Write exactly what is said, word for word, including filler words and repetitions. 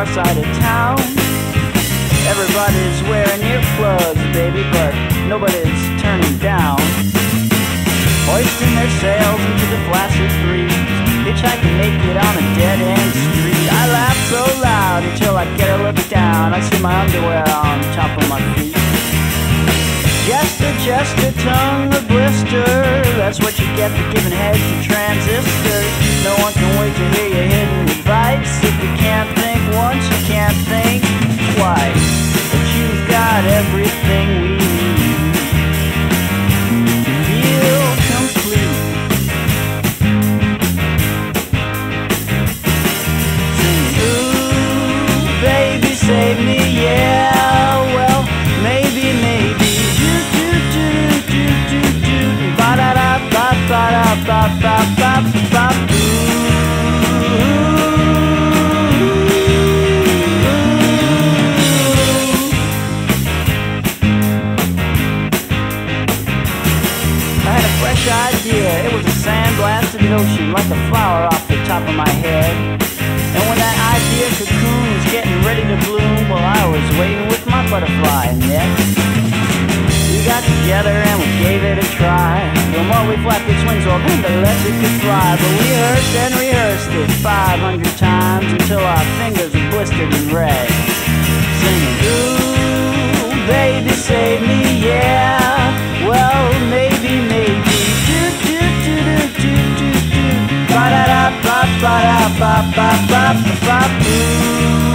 far side of town. Everybody's wearing earplugs, baby, but nobody's turning down. Hoisting their sails into the flaccid breeze, hitchhiking naked on a dead-end street. I laugh so loud until I get a look down. I see my underwear on top of my feet. Jester, jester, tongue a blister. That's what you get for giving head to transistors. No one can wait to hear your hidden advice. If you can't think once, you can't think twice. But you've got everything we need to feel complete. Sing, ooh, baby, save me, yeah. Well, maybe, maybe. Ba-da-da-ba-ba-da-ba-ba-ba-ba. I had a fresh idea. It was a sandblasted notion, like a flower off the top of my head. And when that idea cocoon was getting ready to bloom, well, I was waiting with my butterfly net. We got together and we gave it a try. The more we flapped its wings open, the less it could fly. But we rehearsed and rehearsed it five hundred times until our fingers were blistered and red. Singing, ooh, baby, save me, yeah. Well, maybe, maybe. Do do do do do do do. Ba da da ba ba da ba ba ba ba ba.